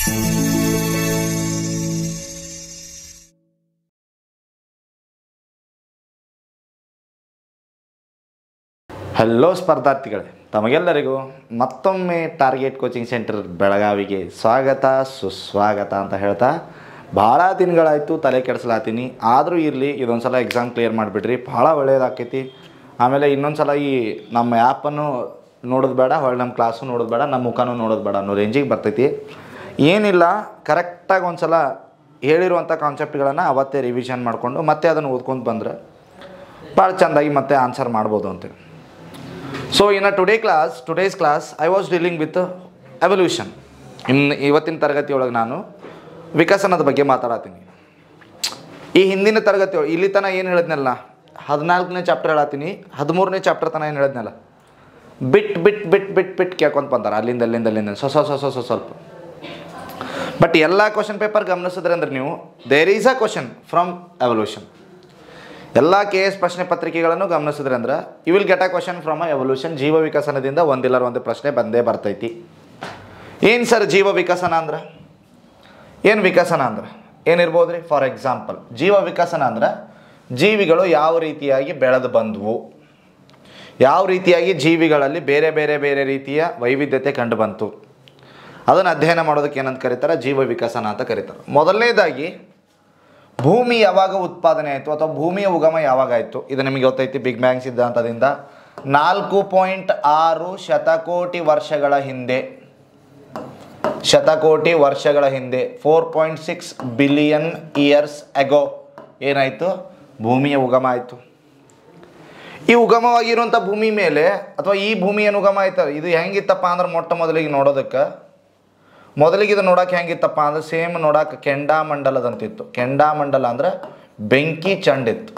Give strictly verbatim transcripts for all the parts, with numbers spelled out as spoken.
Hello ಸ್ಪರ್ಧಾರ್ಥಿಗಳೇ, ತಮಗೆಲ್ಲರಿಗೂ ಮತ್ತೊಮ್ಮೆ target coaching centre ಬೆಳಗಾವಿಗೆ ಸ್ವಾಗತ ಸುಸ್ವಾಗತ ಅಂತ ಹೇಳ್ತಾ, ಭಾಳ ದಿನಗಳಾಯಿತು ತಲೆ ಕೆಡಿಸ್ಲಾತೀನಿ. ಆದರೂ ಇರಲಿ, ಇದೊಂದು ಸಲ ಎಕ್ಸಾಮ್ ಕ್ಲಿಯರ್ ಮಾಡಿಬಿಡ್ರಿ, ಭಾಳ ಒಳ್ಳೆಯದಾಕೈತಿ. ಆಮೇಲೆ ಇನ್ನೊಂದು ಸಲ ಈ ನಮ್ಮ ಆ್ಯಪನ್ನು ನೋಡೋದು ಬೇಡ, ಹೊಳ್ಳಿ ನಮ್ಮ ಕ್ಲಾಸು ನೋಡೋದು ಬೇಡ, ನಮ್ಮ ಮುಖನೂ ನೋಡೋದು ಬೇಡ ಅನ್ನೋ ರೇಂಜಿಗೆ ಬರ್ತೈತಿ. ಏನಿಲ್ಲ, ಕರೆಕ್ಟಾಗಿ ಒಂದು ಸಲ ಹೇಳಿರುವಂಥ ಕಾನ್ಸೆಪ್ಟ್ಗಳನ್ನು ಅವತ್ತೇ ರಿವಿಷನ್ ಮಾಡಿಕೊಂಡು ಮತ್ತೆ ಅದನ್ನು ಓದ್ಕೊಂಡು ಬಂದರೆ ಭಾಳ ಚೆಂದಾಗಿ ಮತ್ತೆ ಆನ್ಸರ್ ಮಾಡ್ಬೋದು ಅಂತೇಳಿ. So in a today class today's class I was dealing with evolution. ಇನ್ನು ಇವತ್ತಿನ ತರಗತಿಯೊಳಗೆ ನಾನು ವಿಕಸನದ ಬಗ್ಗೆ ಮಾತಾಡತ್ತೀನಿ. ಈ ಹಿಂದಿನ ತರಗತಿ ಇಲ್ಲಿ ತನಕ ಏನು ಹೇಳಿದ್ನಲ್ಲ, ಹದಿನಾಲ್ಕನೇ ಚಾಪ್ಟರ್ ಹೇಳತ್ತೀನಿ, ಹದಿಮೂರನೇ ಚಾಪ್ಟರ್ ತನಕ ಏನು ಹೇಳಿದ್ನಲ್ಲ, ಬಿಟ್ ಬಿಟ್ ಬಿಟ್ ಬಿಟ್ ಬಿಟ್ ಕೇಳ್ಕೊಂತ ಬಂತಾರೆ ಅಲ್ಲಿಂದ ಅಲ್ಲಿಂದ ಅಲ್ಲಿಂದ ಸೊ ಸೊ ಸೊ ಸೊ ಸ್ವಲ್ಪ. ಬಟ್ ಎಲ್ಲ ಕ್ವಶನ್ ಪೇಪರ್ ಗಮನಿಸಿದ್ರೆ ಅಂದ್ರೆ ನೀವು there is a question from evolution. ಎಲ್ಲ ಕೆ ಎಸ್ ಪ್ರಶ್ನೆ ಪತ್ರಿಕೆಗಳನ್ನು ಗಮನಿಸಿದ್ರೆ ಅಂದ್ರೆ you will get a question from a evolution. ಜೀವ ವಿಕಸನದಿಂದ ಒಂದಿಲ್ಲರ ಒಂದು ಪ್ರಶ್ನೆ ಬಂದೇ ಬರ್ತೈತಿ. ಏನು ಸರ್ ಜೀವ ವಿಕಸನ ಅಂದ್ರೆ? ಏನು ವಿಕಸನ ಅಂದ್ರೆ ಏನಿರ್ಬೋದು ರೀ? ಫಾರ್ ಎಕ್ಸಾಂಪಲ್, ಜೀವ ವಿಕಸನ ಅಂದ್ರೆ ಜೀವಿಗಳು ಯಾವ ರೀತಿಯಾಗಿ ಬೆಳೆದು ಬಂದವು, ಯಾವ ರೀತಿಯಾಗಿ ಜೀವಿಗಳಲ್ಲಿ ಬೇರೆ ಬೇರೆ ಬೇರೆ ರೀತಿಯ ವೈವಿಧ್ಯತೆ ಕಂಡು ಬಂತು, ಅದನ್ನು ಅಧ್ಯಯನ ಮಾಡೋದಕ್ಕೆ ಏನಂತ ಕರೀತಾರೆ? ಜೀವ ವಿಕಸನ ಅಂತ ಕರೀತಾರೆ. ಮೊದಲನೇದಾಗಿ ಭೂಮಿ ಯಾವಾಗ ಉತ್ಪಾದನೆ ಆಯಿತು ಅಥವಾ ಭೂಮಿಯ ಉಗಮ ಯಾವಾಗ ಆಯಿತು, ಇದು ನಿಮಗೆ ಗೊತ್ತೈತಿ. ಬಿಗ್ ಬ್ಯಾಂಗ್ ಸಿದ್ಧಾಂತದಿಂದ ನಾಲ್ಕು ಪಾಯಿಂಟ್ ಆರು ಶತಕೋಟಿ ವರ್ಷಗಳ ಹಿಂದೆ ಶತಕೋಟಿ ವರ್ಷಗಳ ಹಿಂದೆ four point six billion years ago ಏನಾಯಿತು? ಭೂಮಿಯ ಉಗಮ ಆಯಿತು. ಈ ಉಗಮವಾಗಿರುವಂಥ ಭೂಮಿ ಮೇಲೆ ಅಥವಾ ಈ ಭೂಮಿ ಏನು ಉಗಮ ಆಯ್ತು, ಇದು ಹೆಂಗಿತ್ತಪ್ಪ ಅಂದ್ರೆ ಮೊಟ್ಟ ಮೊದಲಿಗೆ ನೋಡೋದಕ್ಕೆ ಮೊದಲಿಗೆ ಇದು ನೋಡೋಕೆ ಹೆಂಗಿತ್ತಪ್ಪ ಅಂದ್ರೆ ಸೇಮ್ ನೋಡೋಕೆ ಕೆಂಡಾಮಂಡಲದಂತಿತ್ತು. ಕೆಂಡಾಮಂಡಲ ಅಂದ್ರೆ ಬೆಂಕಿ ಚಂಡಿತ್ತು.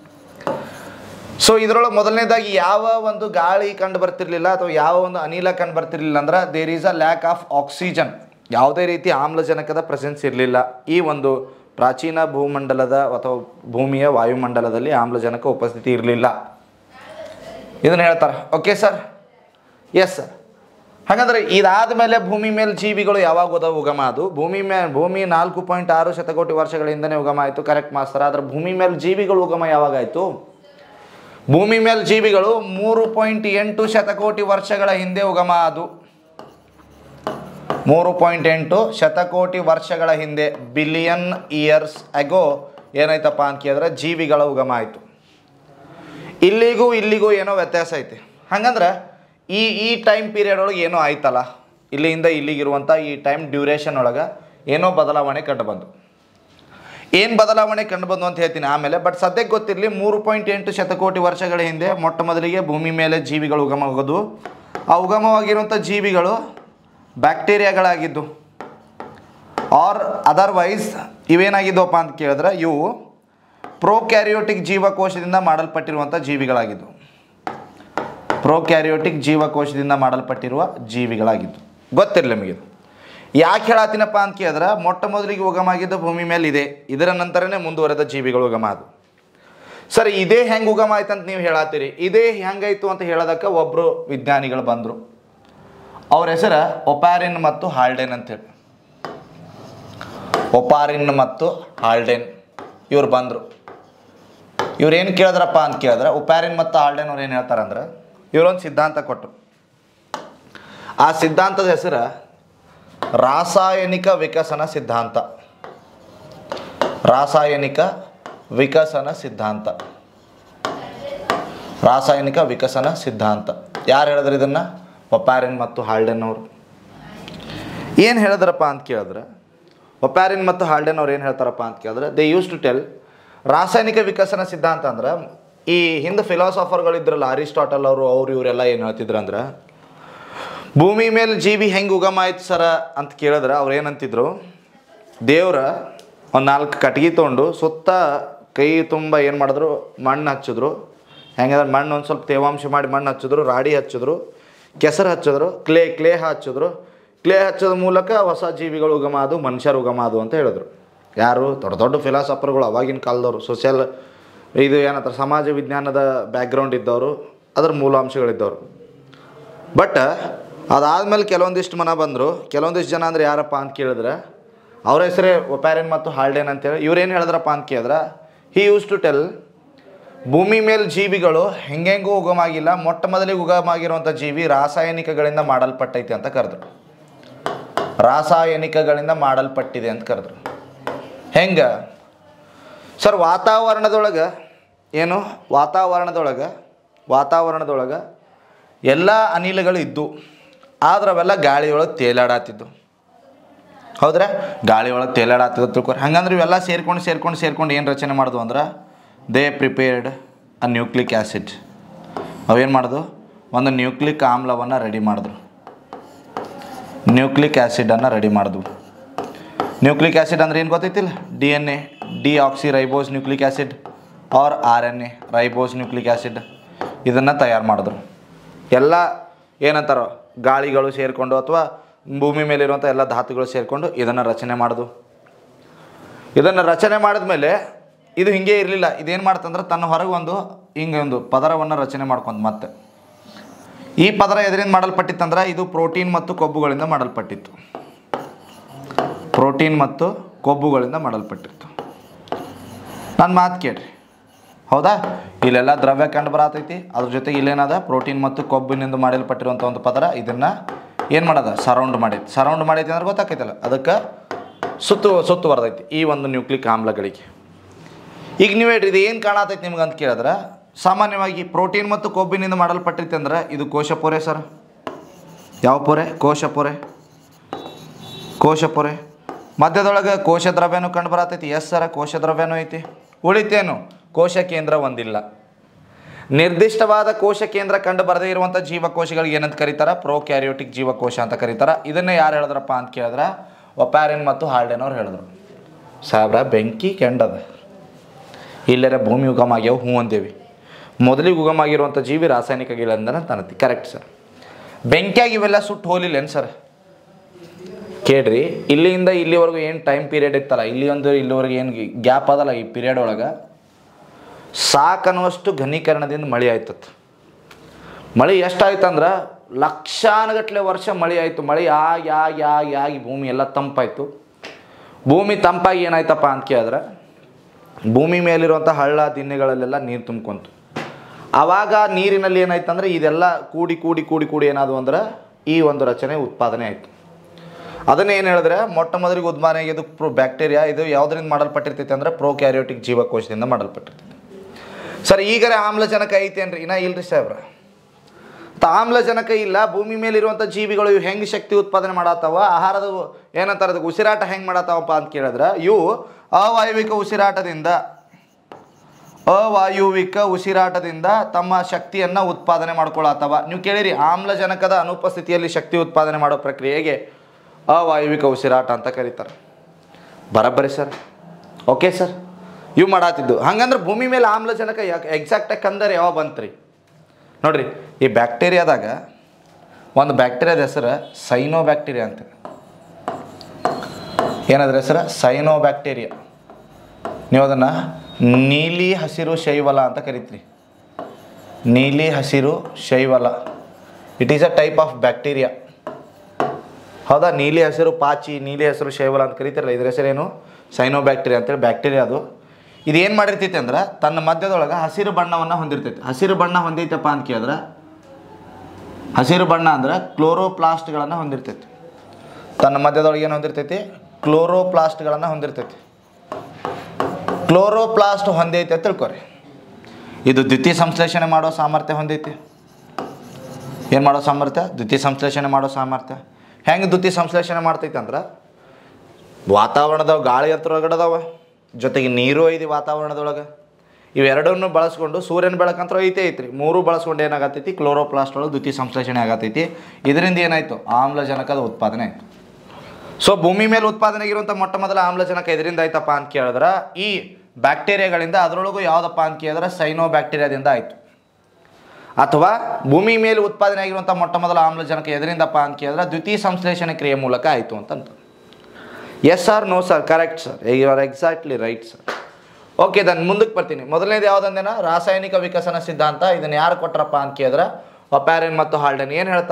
ಸೊ ಇದರೊಳಗೆ ಮೊದಲನೇದಾಗಿ ಯಾವ ಒಂದು ಗಾಳಿ ಕಂಡು ಬರ್ತಿರ್ಲಿಲ್ಲ ಅಥವಾ ಯಾವ ಒಂದು ಅನಿಲ ಕಂಡು ಬರ್ತಿರ್ಲಿಲ್ಲ ಅಂದ್ರೆ there is a lack of oxygen. ಯಾವುದೇ ರೀತಿ ಆಮ್ಲಜನಕದ ಪ್ರೆಸೆನ್ಸ್ ಇರಲಿಲ್ಲ ಈ ಒಂದು ಪ್ರಾಚೀನ ಭೂಮಂಡಲದ ಅಥವಾ ಭೂಮಿಯ ವಾಯುಮಂಡಲದಲ್ಲಿ ಆಮ್ಲಜನಕ ಉಪಸ್ಥಿತಿ ಇರಲಿಲ್ಲ. ಇದನ್ನು ಹೇಳ್ತಾರೆ. Okay sir? Yes sir. ಹಾಗಾದರೆ ಇದಾದ ಮೇಲೆ ಭೂಮಿ ಮೇಲೆ ಜೀವಿಗಳು ಯಾವಾಗ ಹೋದ ಉಗಮ? ಅದು ಭೂಮಿ ಮೇಲೆ ಭೂಮಿ ನಾಲ್ಕು ಪಾಯಿಂಟ್ ಆರು ಶತಕೋಟಿ ವರ್ಷಗಳಿಂದನೇ ಉಗಮ ಆಯಿತು. ಕರೆಕ್ಟ್ ಮಾಸ್ತರ. ಆದರೆ ಭೂಮಿ ಮೇಲೆ ಜೀವಿಗಳು ಉಗಮ ಯಾವಾಗ ಆಯಿತು? ಭೂಮಿ ಮೇಲೆ ಜೀವಿಗಳು ಮೂರು ಪಾಯಿಂಟ್ ಎಂಟು ಶತಕೋಟಿ ವರ್ಷಗಳ ಹಿಂದೆ ಉಗಮ ಅದು. ಮೂರು ಪಾಯಿಂಟ್ ಎಂಟು ಶತಕೋಟಿ ವರ್ಷಗಳ ಹಿಂದೆ ಬಿಲಿಯನ್ ಇಯರ್ಸ್ ಅಗೋ ಏನಾಯ್ತಪ್ಪ ಅಂತ ಕೇಳಿದ್ರೆ ಜೀವಿಗಳ ಉಗಮ ಆಯಿತು. ಇಲ್ಲಿಗೂ ಇಲ್ಲಿಗೂ ಏನೋ ವ್ಯತ್ಯಾಸ ಐತೆ. ಹಾಗಂದ್ರೆ ಈ ಈ ಟೈಮ್ ಪೀರಿಯಡ್ ಒಳಗೆ ಏನೋ ಆಯ್ತಲ್ಲ, ಇಲ್ಲಿಂದ ಇಲ್ಲಿಗಿರುವಂಥ ಈ ಟೈಮ್ ಡ್ಯೂರೇಷನ್ ಒಳಗೆ ಏನೋ ಬದಲಾವಣೆ ಕಂಡು ಬಂದು ಏನು ಬದಲಾವಣೆ ಕಂಡು ಬಂದು ಅಂತ ಹೇಳ್ತೀನಿ ಆಮೇಲೆ. ಬಟ್ ಸದ್ಯಕ್ಕೆ ಗೊತ್ತಿರಲಿ, ಮೂರು ಪಾಯಿಂಟ್ ಎಂಟು ಶತಕೋಟಿ ವರ್ಷಗಳ ಹಿಂದೆ ಮೊಟ್ಟ ಮೊದಲಿಗೆ ಭೂಮಿ ಮೇಲೆ ಜೀವಿಗಳು ಉಗಮ ಆಗೋದು. ಆ ಉಗಮವಾಗಿರುವಂಥ ಜೀವಿಗಳು ಬ್ಯಾಕ್ಟೀರಿಯಾಗಳಾಗಿದ್ದು ಆರ್ ಅದರ್ವೈಸ್ ಇವೇನಾಗಿದ್ದವಪ್ಪ ಅಂತ ಕೇಳಿದ್ರೆ ಇವು ಪ್ರೋಕ್ಯಾರಿಯೋಟಿಕ್ ಜೀವಕೋಶದಿಂದ ಮಾಡಲ್ಪಟ್ಟಿರುವಂಥ ಜೀವಿಗಳಾಗಿದ್ದು. ಪ್ರೋಕ್ಯಾರಿಯೋಟಿಕ್ ಜೀವಕೋಶದಿಂದ ಮಾಡಲ್ಪಟ್ಟಿರುವ ಜೀವಿಗಳಾಗಿದ್ದು ಗೊತ್ತಿರಲಿ ನಿಮಗೆ. ಯಾಕೆ ಹೇಳತ್ತೀನಪ್ಪ ಅಂತ ಕೇಳಿದ್ರೆ ಮೊಟ್ಟ ಮೊದಲಿಗೆ ಉಗಮ ಆಗಿದ್ದು ಭೂಮಿ ಮೇಲೆ ಇದೆ, ಇದರ ನಂತರನೇ ಮುಂದುವರೆದ ಜೀವಿಗಳು ಉಗಮ ಅದು. ಸರಿ, ಇದೇ ಹೆಂಗೆ ಉಗಮ ಆಯ್ತು ಅಂತ ನೀವು ಹೇಳತ್ತೀರಿ. ಇದೇ ಹೆಂಗಾಯ್ತು ಅಂತ ಹೇಳೋದಕ್ಕೆ ಒಬ್ಬರು ವಿಜ್ಞಾನಿಗಳು ಬಂದರು. ಅವ್ರ ಹೆಸರು ಒಪಾರಿನ್ ಮತ್ತು ಹಾಲ್ಡೇನ್ ಅಂತೇಳಿ. ಒಪಾರಿನ್ ಮತ್ತು ಹಾಲ್ಡೇನ್ ಇವ್ರು ಬಂದರು. ಇವ್ರೇನು ಕೇಳಿದ್ರಪ್ಪ ಅಂತ ಕೇಳಿದ್ರೆ ಒಪಾರಿನ್ ಮತ್ತು ಹಾಲ್ಡೇನ್ ಅವ್ರು ಏನು ಹೇಳ್ತಾರಂದ್ರೆ ಇವರೊಂದು ಸಿದ್ಧಾಂತ ಕೊಟ್ಟರು. ಆ ಸಿದ್ಧಾಂತದ ಹೆಸರು ರಾಸಾಯನಿಕ ವಿಕಸನ ಸಿದ್ಧಾಂತ. ರಾಸಾಯನಿಕ ವಿಕಸನ ಸಿದ್ಧಾಂತ ರಾಸಾಯನಿಕ ವಿಕಸನ ಸಿದ್ಧಾಂತ ಯಾರು ಹೇಳಿದ್ರು ಇದನ್ನು? ಒಪಾರಿನ್ ಮತ್ತು ಹಾಲ್ಡೇನ್ ಅವರು. ಏನು ಹೇಳಿದ್ರಪ್ಪ ಅಂತ ಕೇಳಿದ್ರೆ ಒಪಾರಿನ್ ಮತ್ತು ಹಾಲ್ಡೇನ್ ಅವ್ರು ಏನು ಹೇಳ್ತಾರಪ್ಪ ಅಂತ ಕೇಳಿದ್ರೆ ದೇ ಯೂಸ್ ಟು ಟೆಲ್ ರಾಸಾಯನಿಕ ವಿಕಸನ ಸಿದ್ಧಾಂತ ಅಂದ್ರೆ ಈ ಹಿಂದೆ ಫಿಲಾಸಫರ್ಗಳಿದ್ರಲ್ಲ ಅರಿಸ್ಟಾಟಲ್ ಅವರು ಅವ್ರು ಇವರೆಲ್ಲ ಏನು ಹೇಳ್ತಿದ್ರು ಅಂದ್ರೆ ಭೂಮಿ ಮೇಲೆ ಜೀವಿ ಹೆಂಗೆ ಉಗಮ ಆಯ್ತು ಸರ ಅಂತ ಕೇಳಿದ್ರೆ ಅವ್ರು ಏನಂತಿದ್ರು, ದೇವ್ರ ಒಂದು ನಾಲ್ಕು ಕಟ್ಗೆ ತೊಗೊಂಡು ಸುತ್ತ ಕೈ ತುಂಬ ಏನು ಮಾಡಿದ್ರು, ಮಣ್ಣು ಹಚ್ಚಿದ್ರು. ಹೆಂಗಂದ್ರೆ ಮಣ್ಣು ಒಂದು ಸ್ವಲ್ಪ ತೇವಾಂಶ ಮಾಡಿ ಮಣ್ಣು ಹಚ್ಚಿದ್ರು, ರಾಡಿ ಹಚ್ಚಿದ್ರು, ಕೆಸರು ಹಚ್ಚಿದ್ರು, ಕ್ಲೇ ಕ್ಲೇ ಹಚ್ಚಿದ್ರು. ಕ್ಲೇ ಹಚ್ಚೋದ ಮೂಲಕ ಹೊಸ ಜೀವಿಗಳು ಉಗಮ ಅದು, ಮನುಷ್ಯರು ಉಗಮ ಅದು ಅಂತ ಹೇಳಿದ್ರು. ಯಾರು? ದೊಡ್ಡ ದೊಡ್ಡ ಫಿಲಾಸಫರ್ಗಳು ಅವಾಗಿನ ಕಾಲದವರು, ಸೋಷಿಯಲ್ ಇದು ಏನಂತಾರೆ ಸಮಾಜ ವಿಜ್ಞಾನದ ಬ್ಯಾಕ್ಗ್ರೌಂಡ್ ಇದ್ದವರು, ಅದರ ಮೂಲಾಂಶಗಳಿದ್ದವರು. ಬಟ್ ಅದಾದಮೇಲೆ ಕೆಲವೊಂದಿಷ್ಟು ಮನ ಬಂದರು. ಕೆಲವೊಂದಿಷ್ಟು ಜನ ಅಂದರೆ ಯಾರಪ್ಪ ಅಂತ ಕೇಳಿದ್ರೆ ಅವ್ರ ಹೆಸರೇ ಒಪ್ಯಾರಿನ್ ಮತ್ತು ಹಾಲ್ಡೇನ್ ಅಂತೇಳಿ. ಇವ್ರೇನು ಹೇಳಿದ್ರಪ್ಪ ಅಂತ ಕೇಳಿದ್ರೆ, ಹಿ ಯೂಸ್ ಟು ಟೆಲ್ ಭೂಮಿ ಮೇಲೆ ಜೀವಿಗಳು ಹೆಂಗೆಂಗೂ ಉಗಮಾಗಿಲ್ಲ, ಮೊಟ್ಟ ಮೊದಲಿಗೆ ಉಗಮಾಗಿರುವಂಥ ಜೀವಿ ರಾಸಾಯನಿಕಗಳಿಂದ ಮಾಡಲ್ಪಟ್ಟೈತಿ ಅಂತ ಕರೆದ್ರು. ರಾಸಾಯನಿಕಗಳಿಂದ ಮಾಡಲ್ಪಟ್ಟಿದೆ ಅಂತ ಕರೆದ್ರು. ಹೆಂಗೆ ಸರ್? ವಾತಾವರಣದೊಳಗೆ ಏನು ವಾತಾವರಣದೊಳಗೆ ವಾತಾವರಣದೊಳಗೆ ಎಲ್ಲ ಅನಿಲಗಳು ಇದ್ದು, ಆದ್ರೆ ಅವೆಲ್ಲ ಗಾಳಿಯೊಳಗೆ ತೇಲಾಡತ್ತಿದ್ದು. ಹೌದ್ರೆ? ಗಾಳಿಯೊಳಗೆ ತೇಲಾಡತ್ತಿದ್ದು ತಿಳ್ಕೊರಿ. ಹಂಗಂದ್ರೆ ಇವೆಲ್ಲ ಸೇರ್ಕೊಂಡು ಸೇರ್ಕೊಂಡು ಸೇರ್ಕೊಂಡು ಏನು ರಚನೆ ಮಾಡೋದು ಅಂದ್ರೆ, they prepared a nucleic acid. ಅವೇನು ಮಾಡೋದು? ಒಂದು ನ್ಯೂಕ್ಲಿಕ್ ಆಮ್ಲವನ್ನು ರೆಡಿ ಮಾಡಿದ್ರು. ನ್ಯೂಕ್ಲಿಕ್ ಆ್ಯಸಿಡನ್ನು ರೆಡಿ ಮಾಡಿದ್ವು. ನ್ಯೂಕ್ಲಿಕ್ ಆ್ಯಸಿಡ್ ಅಂದ್ರೆ ಏನು ಗೊತ್ತೈತಿಲ್ಲ? D N A deoxyribose nucleic acid R R N A ribose nucleic acid ಇದನ್ನು ತಯಾರು ಮಾಡಿದ್ರು. ಎಲ್ಲ ಏನಂತಾರೋ ಗಾಳಿಗಳು ಸೇರಿಕೊಂಡು ಅಥವಾ ಭೂಮಿ ಮೇಲಿರುವಂಥ ಎಲ್ಲ ಧಾತುಗಳು ಸೇರಿಕೊಂಡು ಇದನ್ನು ರಚನೆ ಮಾಡೋದು. ಇದನ್ನು ರಚನೆ ಮಾಡಿದ್ಮೇಲೆ ಇದು ಹಿಂಗೆ ಇರಲಿಲ್ಲ. ಇದೇನು ಮಾಡ್ತಂದ್ರೆ ತನ್ನ ಹೊರಗೆ ಒಂದು ಹಿಂಗೆ ಒಂದು ಪದರವನ್ನು ರಚನೆ ಮಾಡ್ಕೊಂಡು ಮತ್ತೆ ಈ ಪದರ ಎದರಿಂದ ಮಾಡಲ್ಪಟ್ಟಿತ್ತಂದ್ರೆ ಇದು ಪ್ರೋಟೀನ್ ಮತ್ತು ಕೊಬ್ಬುಗಳಿಂದ ಮಾಡಲ್ಪಟ್ಟಿತ್ತು. ಪ್ರೋಟೀನ್ ಮತ್ತು ಕೊಬ್ಬುಗಳಿಂದ ಮಾಡಲ್ಪಟ್ಟಿತ್ತು. ನನ್ನ ಮಾತು ಕೇಳ್ರಿ, ಹೌದಾ? ಇಲ್ಲೆಲ್ಲ ದ್ರವ್ಯ ಕಂಡು ಬರತೈತಿ, ಅದ್ರ ಜೊತೆಗೆ ಇಲ್ಲೇನದ ಪ್ರೋಟೀನ್ ಮತ್ತು ಕೊಬ್ಬಿನಿಂದ ಮಾಡಲ್ಪಟ್ಟಿರುವಂಥ ಒಂದು ಪದರ. ಇದನ್ನು ಏನು ಮಾಡೋದ? ಸರೌಂಡ್ ಮಾಡೈತಿ. ಸರೌಂಡ್ ಮಾಡೈತಿ ಅಂದ್ರೆ ಗೊತ್ತಾಕೈತಲ್ಲ, ಅದಕ್ಕೆ ಸುತ್ತು ಸುತ್ತು ಬರ್ತೈತಿ ಈ ಒಂದು ನ್ಯೂಕ್ಲಿಕ್ ಆಮ್ಲಗಳಿಗೆ. ಈಗ ನೀವು ಹೇಳ್ರಿ, ಇದು ಏನು ಕಾಣತೈತಿ ನಿಮ್ಗೆ ಅಂತ ಕೇಳಿದ್ರೆ, ಸಾಮಾನ್ಯವಾಗಿ ಪ್ರೋಟೀನ್ ಮತ್ತು ಕೊಬ್ಬಿನಿಂದ ಮಾಡಲ್ಪಟ್ಟೈತಿ ಅಂದ್ರೆ ಇದು ಕೋಶಪೊರೆ ಸರ್. ಯಾವ ಪೊರೆ? ಕೋಶಪೊರೆ. ಕೋಶಪೊರೆ ಮಧ್ಯದೊಳಗೆ ಕೋಶ ದ್ರವ್ಯನೂ ಕಂಡು ಬರತೈತಿ. ಎಸ್ ಸರ, ಕೋಶ ದ್ರವ್ಯನೂ ಐತಿ. ಉಳಿತೇನು? ಕೋಶ ಕೇಂದ್ರ ಒಂದಿಲ್ಲ. ನಿರ್ದಿಷ್ಟವಾದ ಕೋಶ ಕೇಂದ್ರ ಕಂಡು ಬರದೇ ಇರುವಂಥ ಜೀವಕೋಶಗಳಿಗೆ ಏನಂತ ಕರೀತಾರೆ? ಪ್ರೋಕ್ಯಾರಿಯೋಟಿಕ್ ಜೀವಕೋಶ ಅಂತ ಕರೀತಾರೆ. ಇದನ್ನೇ ಯಾರು ಹೇಳಿದ್ರಪ್ಪ ಅಂತ ಕೇಳಿದ್ರೆ ಒಪ್ಯಾರಿನ್ ಮತ್ತು ಹಾಲ್ಡೇನ್ ಅವ್ರು ಹೇಳಿದ್ರು. ಸಾಬ್ರ ಬೆಂಕಿ ಕೆಂಡದ ಇಲ್ಲರ ಭೂಮಿ ಉಗಮ ಆಗ್ಯಾವ ಹ್ಞೂ ಅಂದೇವಿ. ಮೊದಲಿಗೆ ಉಗಮ ಆಗಿರುವಂಥ ಜೀವಿ ರಾಸಾಯನಿಕಗಳಿಂದ ತನತಿ. Correct sir. ಬೆಂಕಿಯಾಗಿ ಇವೆಲ್ಲ ಸುಟ್ಟು ಹೋಲಿಲ್ಲೇನು ಸರ್? ಕೇಳ್ರಿ, ಇಲ್ಲಿಂದ ಇಲ್ಲಿವರೆಗೂ ಏನು ಟೈಮ್ ಪೀರಿಯಡ್ ಇತ್ತಲ್ಲ, ಇಲ್ಲಿ ಒಂದು ಇಲ್ಲಿವರೆಗೆ ಏನು ಗ್ಯಾಪ್ ಅದಲ್ಲ, ಈ ಪೀರಿಯಡ್ ಒಳಗೆ ಸಾಕನ್ನುವಷ್ಟು ಘನೀಕರಣದಿಂದ ಮಳೆ ಆಯ್ತತ್ತು. ಮಳೆ ಎಷ್ಟಾಯ್ತಂದ್ರೆ ಲಕ್ಷಾನುಗಟ್ಟಲೆ ವರ್ಷ ಮಳೆ ಆಯಿತು. ಮಳೆ ಆಗಿ ಆಗಿ ಆಗಿ ಆಗಿ ಭೂಮಿ ಎಲ್ಲ ತಂಪಾಯಿತು. ಭೂಮಿ ತಂಪಾಗಿ ಏನಾಯ್ತಪ್ಪ ಅಂತ ಕೇಳಿದ್ರೆ ಭೂಮಿ ಮೇಲಿರುವಂಥ ಹಳ್ಳ ದಿಣ್ಣೆಗಳಲ್ಲೆಲ್ಲ ನೀರು ತುಂಬ್ಕೊಂತು. ಆವಾಗ ನೀರಿನಲ್ಲಿ ಏನಾಯ್ತಂದ್ರೆ ಇದೆಲ್ಲ ಕೂಡಿ ಕೂಡಿ ಕೂಡಿ ಕೂಡಿ ಏನಾದವು ಅಂದ್ರೆ ಈ ಒಂದು ರಚನೆ ಉತ್ಪಾದನೆ ಆಯಿತು. ಅದನ್ನೇ ಏನು ಹೇಳಿದ್ರೆ ಮೊಟ್ಟ ಮೊದಲಿಗೆ ಉದ್ಮಾನ ಇದು ಪ್ರೋ ಬ್ಯಾಕ್ಟೀರಿಯಾ. ಇದು ಯಾವುದರಿಂದ ಮಾಡಲ್ಪಟ್ಟಿರ್ತೈತೆ ಅಂದರೆ ಪ್ರೋಕ್ಯಾರಿಯೋಟಿಕ್ ಜೀವಕೋಶದಿಂದ ಮಾಡಲ್ಪಟ್ಟಿರ್ತೈತೆ. ಸರ್ ಈಗರೆ ಆಮ್ಲಜನಕ ಐತೇನ್ರಿ? ಇನ್ನೂ ಇಲ್ರಿ ಸಾಹೇಬ್ರ. ಆಮ್ಲಜನಕ ಇಲ್ಲ. ಭೂಮಿ ಮೇಲಿರುವಂಥ ಜೀವಿಗಳು ಇವು ಹೆಂಗೆ ಶಕ್ತಿ ಉತ್ಪಾದನೆ ಮಾಡತ್ತಾವ? ಆಹಾರದ ಏನಂತಾರೆ ಅದಕ್ಕೆ ಉಸಿರಾಟ ಹೆಂಗೆ ಮಾಡತ್ತಾವಪ್ಪ ಅಂತ ಕೇಳಿದ್ರೆ ಇವು ಅವಾಯುವಿಕ ಉಸಿರಾಟದಿಂದ ಅವಾಯುವಿಕ ಉಸಿರಾಟದಿಂದ ತಮ್ಮ ಶಕ್ತಿಯನ್ನು ಉತ್ಪಾದನೆ ಮಾಡ್ಕೊಳತ್ತವ. ನೀವು ಕೇಳಿರಿ, ಆಮ್ಲಜನಕದ ಅನುಪಸ್ಥಿತಿಯಲ್ಲಿ ಶಕ್ತಿ ಉತ್ಪಾದನೆ ಮಾಡೋ ಪ್ರಕ್ರಿಯೆಗೆ ಅವಾಯುವಿಕ ಉಸಿರಾಟ ಅಂತ ಕರೀತಾರೆ. ಬರಬ್ಬರಿ ಸರ್. Okay sir. ಇವು ಮಾಡತ್ತಿದ್ದು ಹಂಗಂದ್ರೆ ಭೂಮಿ ಮೇಲೆ ಆಮ್ಲಜನಕ ಯಾಕೆ ಎಕ್ಸಾಕ್ಟಾಗಿ ಕಂದರೆ ಯಾವ ಬಂತ್ರಿ ನೋಡ್ರಿ. ಈ ಬ್ಯಾಕ್ಟೀರಿಯಾದಾಗ ಒಂದು ಬ್ಯಾಕ್ಟೀರಿಯಾದ ಹೆಸರು ಸೈನೋ ಬ್ಯಾಕ್ಟೀರಿಯಾ ಅಂತ. ಏನಾದ್ರೆ ಹೆಸರು? Cyanobacteria. ನೀವು ಅದನ್ನು ನೀಲಿ ಹಸಿರು ಶೈವಲ ಅಂತ ಕರಿತೀರಿ. ನೀಲಿ ಹಸಿರು ಶೈವಲ. It is a type of bacteria. ಹೌದಾ? ನೀಲಿ ಹಸಿರು ಪಾಚಿ, ನೀಲಿ ಹಸಿರು ಶೈವಲ ಅಂತ ಕರಿತಾರಲ್ಲ, ಇದ್ರ ಹೆಸರೇನು? ಸೈನೋ ಬ್ಯಾಕ್ಟೀರಿಯಾ ಅಂತೇಳಿ ಬ್ಯಾಕ್ಟೀರಿಯಾ. ಅದು ಇದೇನು ಮಾಡಿರ್ತೈತೆ ಅಂದ್ರೆ ತನ್ನ ಮಧ್ಯದೊಳಗೆ ಹಸಿರು ಬಣ್ಣವನ್ನು ಹೊಂದಿರ್ತೈತೆ. ಹಸಿರು ಬಣ್ಣ ಹೊಂದೈತಪ್ಪ ಅಂತ ಕೇಳಿದ್ರೆ ಹಸಿರು ಬಣ್ಣ ಅಂದ್ರೆ ಕ್ಲೋರೋಪ್ಲಾಸ್ಟ್ಗಳನ್ನು ಹೊಂದಿರ್ತೈತಿ. ತನ್ನ ಮಧ್ಯದೊಳಗೆ ಏನು ಹೊಂದಿರ್ತೈತಿ? ಕ್ಲೋರೋಪ್ಲಾಸ್ಟ್ಗಳನ್ನು ಹೊಂದಿರ್ತೈತಿ. ಕ್ಲೋರೋಪ್ಲಾಸ್ಟ್ ಹೊಂದೈತೆ ಅಂತ ತಿಳ್ಕೊರಿ. ಇದು ದ್ವಿತೀಯ ಸಂಶ್ಲೇಷಣೆ ಮಾಡೋ ಸಾಮರ್ಥ್ಯ ಹೊಂದೈತಿ. ಏನು ಮಾಡೋ ಸಾಮರ್ಥ್ಯ? ದ್ವಿತೀಯ ಸಂಶ್ಲೇಷಣೆ ಮಾಡೋ ಸಾಮರ್ಥ್ಯ. ಹೆಂಗೆ ದ್ವಿತೀಯ ಸಂಶ್ಲೇಷಣೆ ಮಾಡ್ತೈತೆ ಅಂದ್ರೆ ವಾತಾವರಣದ ಗಾಳಿ ಅಂತರೊಳಗಡದಾವ, ಜೊತೆಗೆ ನೀರು ಐತಿ ವಾತಾವರಣದೊಳಗೆ. ಇವೆರಡನ್ನು ಬಳಸ್ಕೊಂಡು ಸೂರ್ಯನ ಬೆಳಕಂತೂ ಐತೆ ಐತ್ರಿ. ಮೂರು ಬಳಸ್ಕೊಂಡು ಏನಾಗತ್ತೈತಿ? ಕ್ಲೋರೋಪ್ಲಾಸ್ಟ್ ಒಳಗೆ ದ್ವಿತೀಯ ಸಂಶ್ಲೇಷಣೆ ಆಗತೈತಿ. ಇದರಿಂದ ಏನಾಯಿತು? ಆಮ್ಲಜನಕದ ಉತ್ಪಾದನೆ ಆಯಿತು. ಸೊ ಭೂಮಿ ಮೇಲೆ ಉತ್ಪಾದನೆ ಆಗಿರುವಂಥ ಮೊಟ್ಟ ಮೊದಲ ಆಮ್ಲಜನಕ ಇದರಿಂದ ಆಯ್ತಪ್ಪ ಅಂತ ಕೇಳಿದ್ರೆ ಈ ಬ್ಯಾಕ್ಟೀರಿಯಾಗಳಿಂದ. ಅದರೊಳಗೂ ಯಾವುದಪ್ಪ ಅಂತ ಕೇಳಿದ್ರೆ ಸೈನೋ ಬ್ಯಾಕ್ಟೀರಿಯಾದಿಂದ ಆಯಿತು. ಅಥವಾ ಭೂಮಿ ಮೇಲೆ ಉತ್ಪಾದನೆ ಆಗಿರುವಂಥ ಮೊಟ್ಟ ಮೊದಲ ಆಮ್ಲಜನಕ ಎದರಿಂದಪ್ಪ ಅಂತ ಕೇಳಿದ್ರೆ ದ್ವಿತೀಯ ಸಂಶ್ಲೇಷಣೆ ಕ್ರಿಯೆ ಮೂಲಕ ಆಯಿತು ಅಂತಂತ. Yes or no sir? Correct sir. You are exactly right sir. Okay, then ಮುಂದಕ್ಕೆ ಬರ್ತೀನಿ. ಮೊದಲನೇದು ಯಾವುದಂದೇನ? ರಾಸಾಯನಿಕ ವಿಕಸನ ಸಿದ್ಧಾಂತ. ಇದನ್ನು ಯಾರು ಕೊಟ್ರಪ್ಪ ಅಂತ ಕೇಳಿದ್ರೆ ಒಪ್ಯಾರಿನ್ ಮತ್ತು ಹಾಲ್ಡೇನ್. ಏನು ಹೇಳ್ತಾರೆ?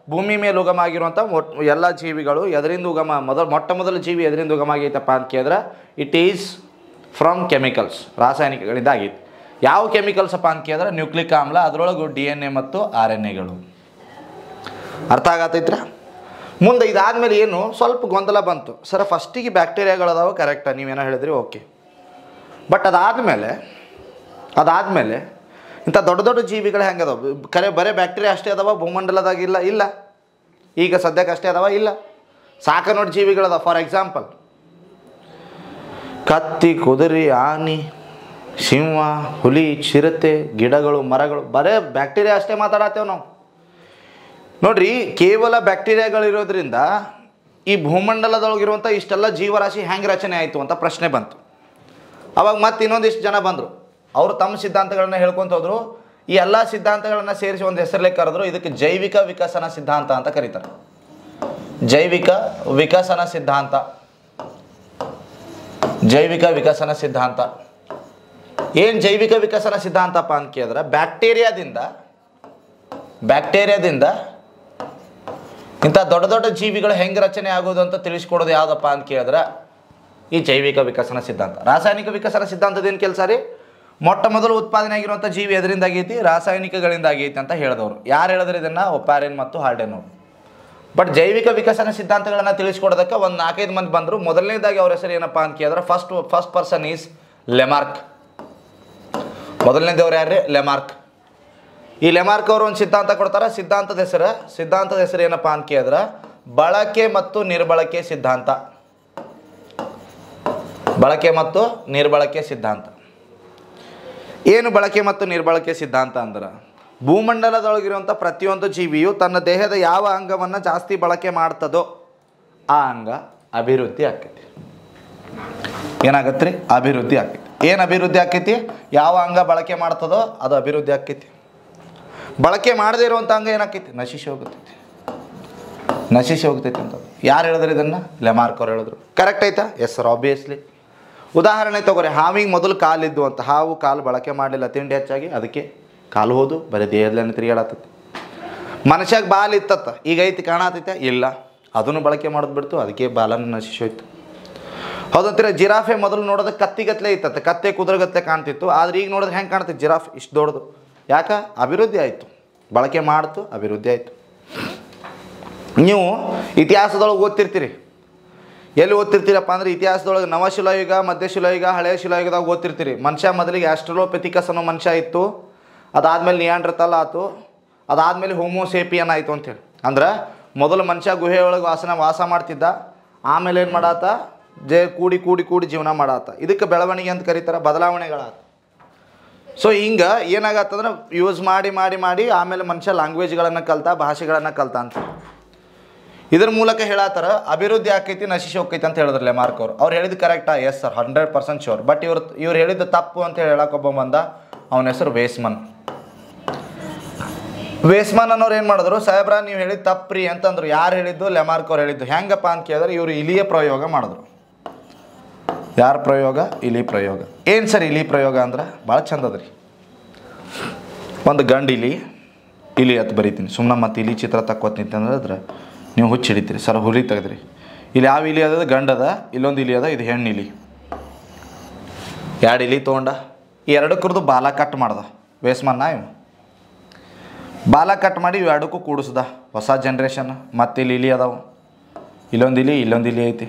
ಭೂಮಿ ಮೇಲೆ ಉಗಮ ಆಗಿರುವಂಥ ಮೊಟ್ ಎಲ್ಲ ಜೀವಿಗಳು ಎದರಿಂದ ಉಗಮ ಮೊದಲು ಮೊಟ್ಟ ಮೊದಲ ಜೀವಿ ಎದರಿಂದ ಉಗಮ ಆಗೈತಪ್ಪ ಅಂತ ಕೇಳಿದ್ರೆ ಇಟ್ ಈಸ್ ಫ್ರಮ್ ಕೆಮಿಕಲ್ಸ್, ರಾಸಾಯನಿಕಗಳಿಂದ ಆಗೈತಿ. ಯಾವ ಕೆಮಿಕಲ್ಸ್ ಅಪ್ಪ ಅಂತ ಕೇಳಿದ್ರೆ ನ್ಯೂಕ್ಲಿಕ್ ಆಮ್ಲ, ಅದರೊಳಗೆ ಡಿ ಎನ್ ಎ ಮತ್ತು ಆರ್ ಎನ್ ಎಗಳು. ಅರ್ಥ ಆಗತ್ತೈತ್ರ? ಮುಂದೆ ಇದಾದಮೇಲೆ ಏನು ಸ್ವಲ್ಪ ಗೊಂದಲ ಬಂತು, ಸರ್ ಫಸ್ಟಿಗೆ ಬ್ಯಾಕ್ಟೀರಿಯಾಗಳದಾವ ಕರೆಕ್ಟ, ನೀವೇನೋ ಹೇಳಿದ್ರಿ ಓಕೆ. ಬಟ್ ಅದಾದಮೇಲೆ ಅದಾದಮೇಲೆ ಇಂಥ ದೊಡ್ಡ ದೊಡ್ಡ ಜೀವಿಗಳು ಹೆಂಗೆ ಅದಾವ? ಕರೆ ಬರೀ ಬ್ಯಾಕ್ಟೀರಿಯಾ ಅಷ್ಟೇ ಅದಾವ ಭೂಮಂಡಲದಾಗ? ಇಲ್ಲ ಇಲ್ಲ ಈಗ ಸದ್ಯಕ್ಕೆ ಅಷ್ಟೇ ಅದಾವ? ಇಲ್ಲ, ಸಾಕ ನೋಡಿ ಜೀವಿಗಳದಾವ. ಫಾರ್ ಎಕ್ಸಾಂಪಲ್ ಕತ್ತಿ, ಕುದುರೆ, ಆನೆ, ಸಿಂಹ, ಹುಲಿ, ಚಿರತೆ, ಗಿಡಗಳು, ಮರಗಳು, ಬರೇ ಬ್ಯಾಕ್ಟೀರಿಯಾ ಅಷ್ಟೇ ಮಾತಾಡತ್ತೇವೆ ನಾವು. ನೋಡ್ರಿ, ಕೇವಲ ಬ್ಯಾಕ್ಟೀರಿಯಾಗಳಿರೋದ್ರಿಂದ ಈ ಭೂಮಂಡಲದೊಳಗಿರುವಂಥ ಇಷ್ಟೆಲ್ಲ ಜೀವರಾಶಿ ಹೆಂಗೆ ರಚನೆ ಆಯಿತು ಅಂತ ಪ್ರಶ್ನೆ ಬಂತು. ಅವಾಗ ಮತ್ತೆ ಇನ್ನೊಂದಿಷ್ಟು ಜನ ಬಂದರು, ಅವರು ತಮ್ಮ ಸಿದ್ಧಾಂತಗಳನ್ನ ಹೇಳ್ಕೊತ ಹೋದರು. ಈ ಎಲ್ಲ ಸಿದ್ಧಾಂತಗಳನ್ನು ಸೇರಿಸಿ ಒಂದು ಹೆಸರಲ್ಲೇ ಕರೆದ್ರು. ಇದಕ್ಕೆ ಜೈವಿಕ ವಿಕಸನ ಸಿದ್ಧಾಂತ ಅಂತ ಕರೀತಾರೆ. ಜೈವಿಕ ವಿಕಸನ ಸಿದ್ಧಾಂತ, ಜೈವಿಕ ವಿಕಸನ ಸಿದ್ಧಾಂತ. ಏನು ಜೈವಿಕ ವಿಕಸನ ಸಿದ್ಧಾಂತಪ್ಪ ಅಂತ ಕೇಳಿದ್ರೆ ಬ್ಯಾಕ್ಟೀರಿಯಾದಿಂದ ಬ್ಯಾಕ್ಟೀರಿಯಾದಿಂದ ಇಂಥ ದೊಡ್ಡ ದೊಡ್ಡ ಜೀವಿಗಳು ಹೆಂಗೆ ರಚನೆ ಆಗೋದು ಅಂತ ತಿಳಿಸ್ಕೊಡೋದು ಯಾವುದಪ್ಪ ಅಂತ ಕೇಳಿದ್ರೆ ಈ ಜೈವಿಕ ವಿಕಸನ ಸಿದ್ಧಾಂತ. ರಾಸಾಯನಿಕ ವಿಕಸನ ಸಿದ್ಧಾಂತದೇನು ಕೆಲಸ ರೀ? ಮೊಟ್ಟ ಮೊದಲು ಉತ್ಪಾದನೆ ಆಗಿರುವಂಥ ಜೀವಿ ಎದರಿಂದ ಆಗೈತಿ? ರಾಸಾಯನಿಕಗಳಿಂದ ಆಗೈತಿ ಅಂತ ಹೇಳಿದವರು. ಯಾರು ಹೇಳಿದ್ರೆ ಇದನ್ನು? ಒಪ್ಪಾರೆನ್ ಮತ್ತು ಹಾರ್ಡೆನ್ ಅವರು. ಬಟ್ ಜೈವಿಕ ವಿಕಸನ ಸಿದ್ಧಾಂತಗಳನ್ನು ತಿಳಿಸ್ಕೊಡೋದಕ್ಕೆ ಒಂದು ನಾಲ್ಕೈದು ಮಂದಿ ಬಂದರು. ಮೊದಲನೇದಾಗಿ ಅವ್ರ ಹೆಸರು ಏನಪ್ಪ ಅಂತ ಕೇಳಿದ್ರೆ first first person is Lamarck. ಮೊದಲನೇದವ್ರು ಯಾರ್ರಿ? ಲೆಮಾರ್ಕ್. ಈ ಲೆಮಾರ್ಕ್ ಅವರು ಒಂದು ಸಿದ್ಧಾಂತ ಕೊಡ್ತಾರೆ. ಸಿದ್ಧಾಂತದ ಹೆಸರು ಸಿದ್ಧಾಂತದ ಹೆಸರು ಏನಪ್ಪ ಅಂತ ಕೇಳಿದ್ರೆ ಬಳಕೆ ಮತ್ತು ನಿರ್ಬಳಕೆ ಸಿದ್ಧಾಂತ. ಬಳಕೆ ಮತ್ತು ನಿರ್ಬಳಕೆ ಸಿದ್ಧಾಂತ. ಏನು ಬಳಕೆ ಮತ್ತು ನಿರ್ಬಳಕೆ ಸಿದ್ಧಾಂತ ಅಂದ್ರೆ ಭೂಮಂಡಲದೊಳಗಿರುವಂಥ ಪ್ರತಿಯೊಂದು ಜೀವಿಯು ತನ್ನ ದೇಹದ ಯಾವ ಅಂಗವನ್ನು ಜಾಸ್ತಿ ಬಳಕೆ ಮಾಡ್ತದೋ ಆ ಅಂಗ ಅಭಿವೃದ್ಧಿ ಆಕೈತಿ. ಏನಾಗತ್ತೆ ರೀ? ಅಭಿವೃದ್ಧಿ ಆಕೈತಿ. ಏನು ಅಭಿವೃದ್ಧಿ ಆಕೈತಿ? ಯಾವ ಅಂಗ ಬಳಕೆ ಮಾಡ್ತದೋ ಅದು ಅಭಿವೃದ್ಧಿ ಆಕೈತಿ. ಬಳಕೆ ಮಾಡದೇ ಇರುವಂಥ ಅಂಗ ಏನಾಕೈತಿ? ನಶಿಸಿ ಹೋಗ್ತೈತಿ. ನಶಿಸಿ ಹೋಗ್ತೈತಿ ಅಂತ ಯಾರು ಹೇಳಿದ್ರು? ಇದನ್ನು ಲೆಮಾರ್ಕ್ ಅವ್ರು ಹೇಳಿದ್ರು. ಕರೆಕ್ಟ್ ಆಯ್ತಾ? Yes sir, obviously. ಉದಾಹರಣೆ ತಗೋರಿ, ಹಾವಿಗೆ ಮೊದಲು ಕಾಲಿದ್ದು ಅಂತ. ಹಾವು ಕಾಲು ಬಳಕೆ ಮಾಡಲಿಲ್ಲ ತಿಂಡಿ ಹೆಚ್ಚಾಗಿ, ಅದಕ್ಕೆ ಕಾಲು ಹೋದು ಬರೀ ದೇಹದಲ್ಲೇ ತಿರುಗಾಡತ್ತೈತಿ. ಮನುಷ್ಯಾಗ ಬಾಲ್ ಇತ್ತತ್ತ, ಈಗ ಐತಿ ಕಾಣತೈತೆ? ಇಲ್ಲ, ಅದನ್ನು ಬಳಕೆ ಮಾಡೋದು ಬಿಡ್ತು, ಅದಕ್ಕೆ ಬಾಲನ್ನು ನಶಿಸಿ ಹೋಯ್ತು. ಹೌದಂತೀರ? ಜಿರಾಫೆ ಮೊದಲು ನೋಡೋದಕ್ಕೆ ಕತ್ತಿಗತ್ತಲೆ ಇತ್ತತ್ತ, ಕತ್ತೆ ಕುದುರೆಗತ್ತಲೆ ಕಾಣ್ತಿತ್ತು. ಆದರೆ ಈಗ ನೋಡಿದ್ರೆ ಹೆಂಗೆ ಕಾಣ್ತೈತಿ ಜಿರಾಫ್? ಇಷ್ಟು ದೊಡ್ಡದು. ಯಾಕೆ? ಅಭಿವೃದ್ಧಿ ಆಯಿತು, ಬಳಕೆ ಮಾಡ್ತು, ಅಭಿವೃದ್ಧಿ ಆಯಿತು. ನೀವು ಇತಿಹಾಸದೊಳಗೆ ಓದ್ತಿರ್ತೀರಿ. ಎಲ್ಲಿ ಓದ್ತಿರ್ತೀರಪ್ಪ ಅಂದರೆ ಇತಿಹಾಸದೊಳಗೆ ನವಶಿಲಾಯುಗ, ಮಧ್ಯಶಿಲಾಯುಗ, ಹಳೆಯ ಶಿಲಾಯುಗದಾಗ ಓದ್ತಿರ್ತೀರಿ. ಮನುಷ್ಯ ಮೊದಲಿಗೆ ಆಸ್ಟ್ರಲೋಪೆಥಿಕಸ್ ಅನ್ನೋ ಮನುಷ್ಯ ಇತ್ತು. ಅದಾದಮೇಲೆ ನಿಯಾಂಡ್ರತಲ್ ಆಯಿತು. ಅದಾದಮೇಲೆ ಹೋಮೋಸೇಪಿಯನ್ ಆಯಿತು ಅಂತೇಳಿ. ಅಂದ್ರೆ ಮೊದಲು ಮನುಷ್ಯ ಗುಹೆಯೊಳಗೆ ವಾಸನ ವಾಸ ಮಾಡ್ತಿದ್ದ. ಆಮೇಲೆ ಏನು ಮಾಡಾತ? ಜೇ ಕೂಡಿ ಕೂಡಿ ಕೂಡಿ ಜೀವನ ಮಾಡಾತ. ಇದಕ್ಕೆ ಬೆಳವಣಿಗೆ ಅಂತ ಕರೀತಾರೆ, ಬದಲಾವಣೆಗಳಾತ. ಸೊ ಹಿಂಗೆ ಏನಾಗತ್ತಂದ್ರೆ ಯೂಸ್ ಮಾಡಿ ಮಾಡಿ ಮಾಡಿ ಆಮೇಲೆ ಮನುಷ್ಯ ಲ್ಯಾಂಗ್ವೇಜ್ಗಳನ್ನು ಕಲ್ತ, ಭಾಷೆಗಳನ್ನು ಕಲ್ತ ಅಂತ. ಇದ್ರ ಮೂಲಕ ಹೇಳತ್ತಾರ ಅಭಿವೃದ್ಧಿ ಆಕೈತಿ, ನಶಿಸಿ ಹೋಗ್ತೈತಿ ಅಂತ ಹೇಳಿದ್ರು ಲೆಮಾರ್ಕ್ ಅವರು. ಅವ್ರು ಹೇಳಿದ್ದು ಕರೆಕ್ಟಾ? Yes sir, hundred percent sure. But ಇವ್ರು ಇವ್ರು ಹೇಳಿದ್ದು ತಪ್ಪು ಅಂತ ಹೇಳಿ ಹೇಳಕ್ಕೊಬ್ಬ ಬಂದ. ಅವನ ಹೆಸರು ವೇಸ್ಮನ್. ವೇಸ್ಮನ್ ಅನ್ನೋರು ಏನು ಮಾಡಿದ್ರು? ಸಾಹೇಬ್ರ ನೀವು ಹೇಳಿದ್ದು ತಪ್ಪ್ರಿ ಅಂತಂದ್ರು. ಯಾರು ಹೇಳಿದ್ದು? ಲೆಮಾರ್ಕ್ ಅವ್ರು ಹೇಳಿದ್ದು. ಹೆಂಗಪ್ಪ ಅಂತ ಕೇಳಿದ್ರೆ ಇವರು ಇಲಿಯ ಪ್ರಯೋಗ ಮಾಡಿದ್ರು. ಯಾರ ಪ್ರಯೋಗ? ಇಲಿ ಪ್ರಯೋಗ. ಏನು ಸರ್ ಇಲಿ ಪ್ರಯೋಗ ಅಂದ್ರೆ? ಭಾಳ ಚಂದ ಅದ ರೀ. ಒಂದು ಗಂಡು ಇಲಿ, ಇಲಿ ಅಂತ ಬರೀತೀನಿ ಸುಮ್ಮನೆ, ಮತ್ತು ಇಲಿ ಚಿತ್ರ ತಕ್ಕೋತೀನಿ ಅಂದ್ರೆ ನೀವು ಹುಚ್ಚು ಹಿಡಿತೀರಿ. ಸರ್ ಹುಲಿ ತೆಗೆದ್ರಿ. ಇಲ್ಲಿ ಯಾವ ಇಲಿ ಅದ? ಗಂಡದ. ಇಲ್ಲೊಂದು ಇಲಿ ಅದ, ಇದು ಹೆಣ್ಣು ಇಲಿ. ಎರಡು ಇಲಿ ತೊಗೊಂಡ, ಈ ಎರಡಕ್ಕರದು ಬಾಲ ಕಟ್ ಮಾಡ್ದ ವೇಸ್ಮನ್ನ. ಇವು ಬಾಲ ಕಟ್ ಮಾಡಿ ಇವು ಎರಡಕ್ಕೂ ಕೂಡಿಸ್ದ. ಹೊಸ ಜನ್ರೇಷನ್. ಮತ್ತು ಇಲ್ಲಿ ಇಲಿ ಅದಾವು, ಇಲ್ಲೊಂದು ಇಲಿ, ಇಲ್ಲೊಂದು ಇಲಿ ಐತಿ.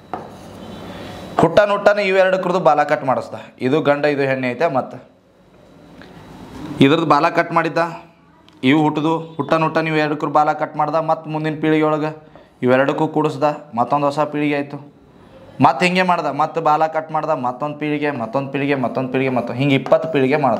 ಹುಟ್ಟ ನುಟ್ಟನ ಇವು ಎರಡಕ್ಕರದು ಬಾಲ ಕಟ್ ಮಾಡಿಸ್ದ. ಇದು ಗಂಡ, ಇದು ಹೆಣ್ಣೆ ಐತೆ. ಮತ್ತು ಇದ್ರದ್ದು ಬಾಲ ಕಟ್ ಮಾಡಿದ್ದ. ಇವು ಹುಟ್ಟಿದು ಹುಟ್ಟ ನುಟ್ಟ ನೀವು ಎರಡಕ್ಕೂ ಬಾಲ ಕಟ್ ಮಾಡ್ದ. ಮತ್ತು ಮುಂದಿನ ಪೀಳಿಗೆ ಒಳಗೆ ಇವೆರಡಕ್ಕೂ ಕೂಡಿಸ್ದ. ಮತ್ತೊಂದು ಹೊಸ ಪೀಳಿಗೆ ಆಯಿತು. ಮತ್ತು ಹಿಂಗೆ ಮಾಡ್ದ. ಮತ್ತು ಬಾಲ ಕಟ್ ಮಾಡ್ದ. ಮತ್ತೊಂದು ಪೀಳಿಗೆ, ಮತ್ತೊಂದು ಪೀಳಿಗೆ, ಮತ್ತೊಂದು ಪೀಳಿಗೆ, ಮತ್ತೊಂದು ಹಿಂಗೆ ಇಪ್ಪತ್ತು ಪೀಳಿಗೆ ಮಾಡ್ದ.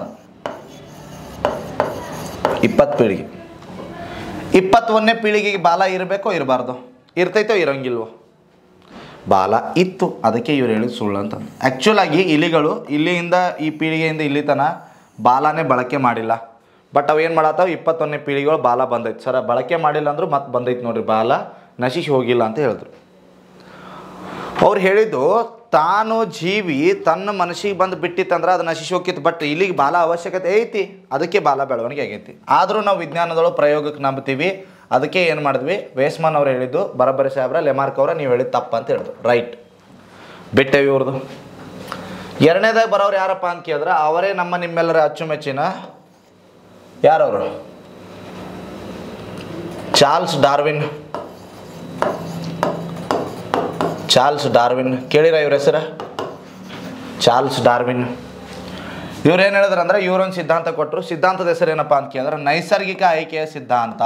ಇಪ್ಪತ್ತು ಪೀಳಿಗೆ. ಇಪ್ಪತ್ತೊಂದನೇ ಪೀಳಿಗೆಗೆ ಬಾಲ ಇರಬೇಕೋ ಇರಬಾರ್ದು? ಇರ್ತೈತೋ ಇರೋಂಗಿಲ್ವೋ? ಬಾಲ ಇತ್ತು, ಅದಕ್ಕೆ ಇವ್ರು ಹೇಳಿದ ಸುಳ್ಳು ಅಂತ. ಆ್ಯಕ್ಚುಲಾಗಿ ಇಲಿಗಳು ಇಲ್ಲಿಯಿಂದ ಈ ಪೀಳಿಗೆಯಿಂದ ಇಲ್ಲಿ ತನಕ ಬಾಲನೇ ಬಳಕೆ ಮಾಡಿಲ್ಲ. ಬಟ್ ಅವು ಏನು ಮಾಡತ್ತಾವ? ಇಪ್ಪತ್ತೊಂದನೇ ಪೀಳಿಗೆಗಳು ಬಾಲ ಬಂದೈತೆ. ಸರ ಬಳಕೆ ಮಾಡಿಲ್ಲ ಅಂದರೂ ಮತ್ತೆ ಬಂದೈತೆ ನೋಡ್ರಿ, ಬಾಲ ನಶಿಸಿ ಹೋಗಿಲ್ಲ ಅಂತ ಹೇಳಿದ್ರು. ಅವ್ರು ಹೇಳಿದ್ದು ತಾನು ಜೀವಿ ತನ್ನ ಮನಸ್ಸಿಗೆ ಬಂದು ಬಿಟ್ಟಿತ್ತಂದ್ರೆ ಅದು ನಶಿಸಿ ಹೋಗಿತ್ತು. ಬಟ್ ಇಲ್ಲಿಗೆ ಬಾಲ ಅವಶ್ಯಕತೆ ಐತಿ, ಅದಕ್ಕೆ ಬಾಲ ಬೆಳವಣಿಗೆ ಆಗೈತಿ. ಆದರೂ ನಾವು ವಿಜ್ಞಾನದೊಳಗೆ ಪ್ರಯೋಗಕ್ಕೆ ನಂಬ್ತೀವಿ. ಅದಕ್ಕೆ ಏನು ಮಾಡಿದ್ವಿ, ವೇಸ್ಮನ್ ಅವ್ರು ಹೇಳಿದ್ದು ಬರಬರಿ ಸಾಹೇಬ್ರ, ಲೆಮಾರ್ಕ್ ಅವರ ನೀವು ಹೇಳಿದ್ದು ತಪ್ಪ ಅಂತ ಹೇಳಿದ್ರು. ರೈಟ್, ಬಿಟ್ಟೇವಿ ಇವ್ರದ್ದು. ಎರಡನೇದಾಗ ಬರೋರು ಯಾರಪ್ಪ ಅಂತ ಕೇಳಿದ್ರೆ ಅವರೇ ನಮ್ಮ ನಿಮ್ಮೆಲ್ಲರ ಅಚ್ಚುಮೆಚ್ಚಿನ ಯಾರವರು, ಚಾರ್ಲ್ಸ್ ಡಾರ್ವಿನ್. ಚಾರ್ಲ್ಸ್ ಡಾರ್ವಿನ್ ಕೇಳಿರ ಇವ್ರ ಹೆಸರ? Charles Darwin. ಇವ್ರು ಏನು ಹೇಳಿದ್ರು ಅಂದ್ರೆ ಇವರೊಂದು ಸಿದ್ಧಾಂತ ಕೊಟ್ಟರು. ಸಿದ್ಧಾಂತದ ಹೆಸರು ಏನಪ್ಪ ಅಂತ ಕೇಳಿದ್ರೆ ನೈಸರ್ಗಿಕ ಆಯ್ಕೆಯ ಸಿದ್ಧಾಂತ.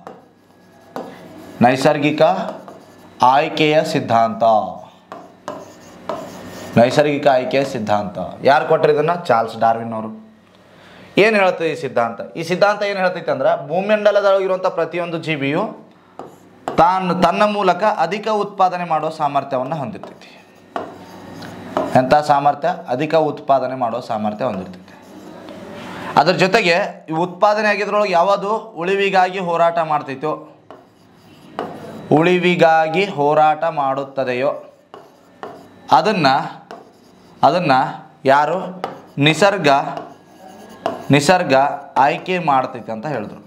ನೈಸರ್ಗಿಕ ಆಯ್ಕೆಯ ಸಿದ್ಧಾಂತ. ನೈಸರ್ಗಿಕ ಆಯ್ಕೆಯ ಸಿದ್ಧಾಂತ ಯಾರು ಕೊಟ್ಟರು ಇದನ್ನು? ಚಾರ್ಲ್ಸ್ ಡಾರ್ವಿನ್ ಅವರು. ಏನು ಹೇಳ್ತದೆ ಈ ಸಿದ್ಧಾಂತ? ಈ ಸಿದ್ಧಾಂತ ಏನು ಹೇಳ್ತೈತೆ ಅಂದ್ರೆ ಭೂಮಂಡಲದೊಳಗಿರುವಂಥ ಪ್ರತಿಯೊಂದು ಜೀವಿಯು ತಾನು ತನ್ನ ಮೂಲಕ ಅಧಿಕ ಉತ್ಪಾದನೆ ಮಾಡೋ ಸಾಮರ್ಥ್ಯವನ್ನು ಹೊಂದಿರ್ತೈತಿ. ಎಂಥ ಸಾಮರ್ಥ್ಯ? ಅಧಿಕ ಉತ್ಪಾದನೆ ಮಾಡೋ ಸಾಮರ್ಥ್ಯ ಹೊಂದಿರ್ತೈತಿ. ಅದ್ರ ಜೊತೆಗೆ ಈ ಉತ್ಪಾದನೆ ಆಗಿದ್ರೊಳಗೆ ಯಾವುದು ಉಳಿವಿಗಾಗಿ ಹೋರಾಟ ಮಾಡ್ತೈತೋ, ಉಳಿವಿಗಾಗಿ ಹೋರಾಟ ಮಾಡುತ್ತದೆಯೋ ಅದನ್ನು ಅದನ್ನು ಯಾರು ನಿಸರ್ಗ ನಿಸರ್ಗ ಆಯ್ಕೆ ಮಾಡ್ತೈತೆ ಅಂತ ಹೇಳಿದ್ರು.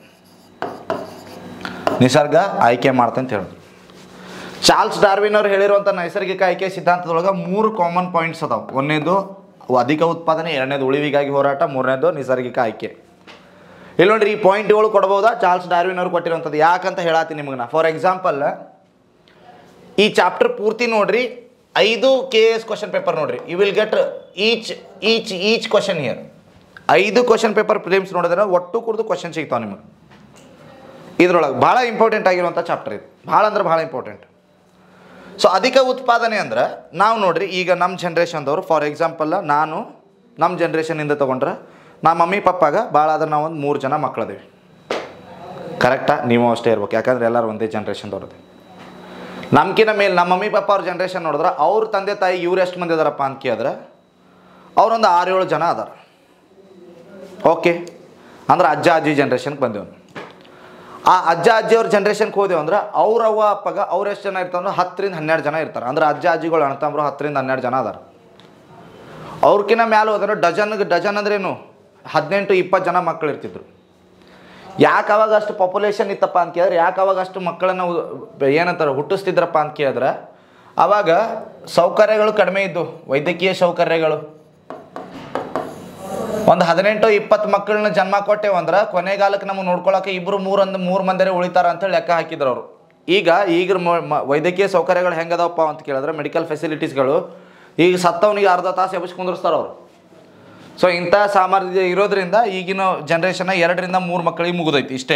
ನಿಸರ್ಗ ಆಯ್ಕೆ ಮಾಡ್ತಂತ ಹೇಳಿದ್ರು. ಚಾರ್ಲ್ಸ್ ಡಾರ್ವಿನ್ ಅವರು ಹೇಳಿರುವಂಥ ನೈಸರ್ಗಿಕ ಆಯ್ಕೆ ಸಿದ್ಧಾಂತದೊಳಗೆ ಮೂರು ಕಾಮನ್ ಪಾಯಿಂಟ್ಸ್ ಅದಾವೆ. ಒಂದನೇದು ಅಧಿಕ ಉತ್ಪಾದನೆ, ಎರಡನೇದು ಉಳಿವಿಗಾಗಿ ಹೋರಾಟ, ಮೂರನೇದು ನಿಸರ್ಗಿಕ ಆಯ್ಕೆ. ಇಲ್ಲಿ ನೋಡ್ರಿ, ಈ ಪಾಯಿಂಟ್ಗಳು ಕೊಡ್ಬೋದಾ? ಚಾರ್ಲ್ಸ್ ಡಾರ್ವಿನ್ ಅವರು ಕೊಟ್ಟಿರುವಂಥದ್ದು. ಯಾಕಂತ ಹೇಳತ್ತೀನಿ ನಿಮಗೆ ನಾ. ಫಾರ್ ಎಕ್ಸಾಂಪಲ್, ಈ ಚಾಪ್ಟರ್ ಪೂರ್ತಿ ನೋಡ್ರಿ, ಐದು ಕೆ ಎಸ್ ಕ್ವಶನ್ ಪೇಪರ್ ನೋಡ್ರಿ. You will get each each each question here. ಐದು ಕ್ವಶನ್ ಪೇಪರ್ ಪ್ರಿಲಿಮ್ಸ್ ನೋಡಿದ್ರೆ ಒಟ್ಟು ಕುರಿತು ಕ್ವಶನ್ ಸಿಗ್ತಾವೆ ನಿಮಗೆ ಇದ್ರೊಳಗೆ. ಭಾಳ ಇಂಪಾರ್ಟೆಂಟ್ ಆಗಿರುವಂಥ ಚಾಪ್ಟರ್ ಇದು, ಭಾಳ ಅಂದ್ರೆ ಭಾಳ ಇಂಪಾರ್ಟೆಂಟ್. ಸೊ ಅಧಿಕ ಉತ್ಪಾದನೆ ಅಂದ್ರೆ ನಾವು ನೋಡ್ರಿ, ಈಗ ನಮ್ಮ ಜನ್ರೇಷನ್ದವರು, ಫಾರ್ ಎಕ್ಸಾಂಪಲ್ ನಾನು ನಮ್ಮ ಜನ್ರೇಷನಿಂದ ತೊಗೊಂಡ್ರೆ ನಮ್ಮ ಮಮ್ಮಿ ಪಪ್ಪಾಗ ಭಾಳ ಆದ್ರೆ ನಾವು ಒಂದು ಮೂರು ಜನ ಮಕ್ಕಳದೇವಿ. ಕರೆಕ್ಟಾ? ನೀವು ಅಷ್ಟೇ ಇರ್ಬೇಕು, ಯಾಕಂದ್ರೆ ಎಲ್ಲರೂ ಒಂದೇ ಜನ್ರೇಷನ್ದವ್ರದ್ದು. ನಮ್ಕಿನ ಮೇಲೆ ನಮ್ಮ ಮಮ್ಮಿ ಪಪ್ಪ ಅವ್ರ ಜನ್ರೇಷನ್ ನೋಡಿದ್ರೆ ಅವ್ರ ತಂದೆ ತಾಯಿ ಇವ್ರು ಎಷ್ಟು ಮಂದಿ ಅದಾರಪ್ಪ ಅಂತ ಕೇಳಿದ್ರೆ ಅವರೊಂದು ಆರು ಏಳು ಜನ ಅದಾರ. ಓಕೆ, ಅಂದ್ರೆ ಅಜ್ಜ ಅಜ್ಜಿ ಜನ್ರೇಷನ್ಗೆ ಬಂದೇವು. ಆ ಅಜ್ಜ ಅಜ್ಜಿಯವ್ರ ಜನ್ರೇಷನ್ಗೆ ಹೋದೆವು ಅಂದ್ರೆ ಅವ್ರ ಅವ್ವ ಅಪ್ಪಗ ಅವ್ರು ಎಷ್ಟು ಜನ ಇರ್ತಾರೆ ಅಂದ್ರೆ ಹತ್ತರಿಂದ ಹನ್ನೆರಡು ಜನ ಇರ್ತಾರೆ. ಅಂದ್ರೆ ಅಜ್ಜ ಅಜ್ಜಿಗಳು ಅಣ್ತಂಬ್ರು ಹತ್ತರಿಂದ ಹನ್ನೆರಡು ಜನ ಅದಾರ. ಅವ್ರಕಿನ್ನ ಮೇಲೆ ಹೋದ್ರೆ ಡಜನ್ಗೆ ಡಜನ್ ಅಂದ್ರೇನು ಹದಿನೆಂಟು ಇಪ್ಪತ್ತು ಜನ ಮಕ್ಕಳು ಇರ್ತಿದ್ರು. ಯಾಕೆ ಅವಾಗ ಅಷ್ಟು ಪಾಪ್ಯುಲೇಷನ್ ಇತ್ತಪ್ಪ ಅಂತ ಕೇಳಿದ್ರೆ, ಯಾಕೆ ಅವಾಗ ಅಷ್ಟು ಮಕ್ಕಳನ್ನು ಏನಂತಾರೆ ಹುಟ್ಟಿಸ್ತಿದ್ರಪ್ಪ ಅಂತ ಕೇಳಿದ್ರೆ ಆವಾಗ ಸೌಕರ್ಯಗಳು ಕಡಿಮೆ ಇದ್ದು, ವೈದ್ಯಕೀಯ ಸೌಕರ್ಯಗಳು. ಒಂದು ಹದಿನೆಂಟು ಇಪ್ಪತ್ತು ಮಕ್ಕಳನ್ನ ಜನ್ಮ ಕೊಟ್ಟೆವು ಅಂದ್ರೆ ಕೊನೆಗಾಲಕ್ಕೆ ನಮಗೆ ನೋಡ್ಕೊಳಕ್ಕೆ ಇಬ್ಬರು ಮೂರೊಂದು ಮೂರು ಮಂದಿರೇ ಉಳಿತಾರ ಅಂತೇಳಿ ಲೆಕ್ಕ ಹಾಕಿದ್ರು ಅವರು. ಈಗ ಈಗ ವೈದ್ಯಕೀಯ ಸೌಕರ್ಯಗಳು ಹೆಂಗದವಪ್ಪ ಅಂತ ಕೇಳಿದ್ರೆ, ಮೆಡಿಕಲ್ ಫೆಸಿಲಿಟೀಸ್ಗಳು ಈಗ ಸತ್ತವನಿಗೆ ಅರ್ಧ ತಾಸು ಎಬ್ಬಿಸಿ ಕುಂದಿರ್ಸ್ತಾರೆ ಅವರು. ಸೊ ಇಂಥ ಸಾಮರ್ಥ್ಯ ಇರೋದ್ರಿಂದ ಈಗಿನ ಜನ್ರೇಷನ್ ಎರಡರಿಂದ ಮೂರು ಮಕ್ಕಳಿಗೆ ಮುಗಿದೈತಿ ಇಷ್ಟೇ.